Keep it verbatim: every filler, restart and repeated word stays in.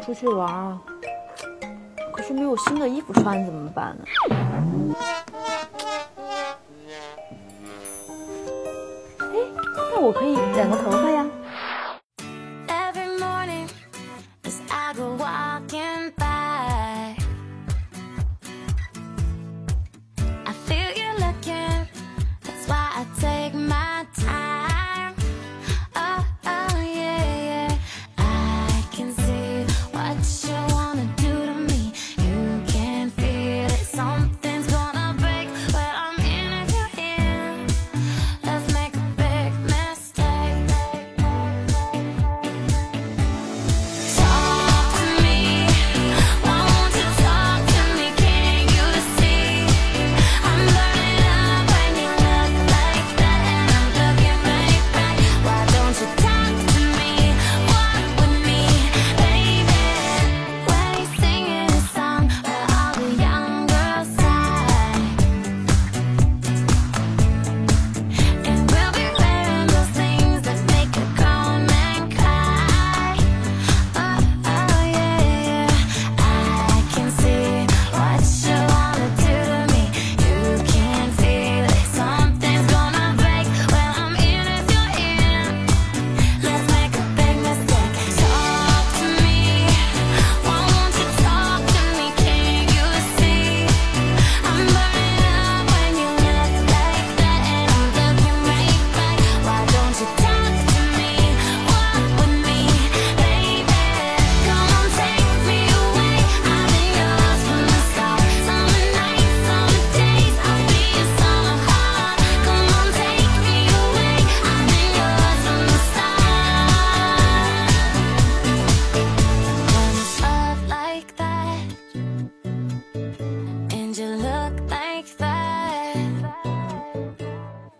出去玩啊，可是没有新的衣服穿怎么办呢？哎，那我可以染个头发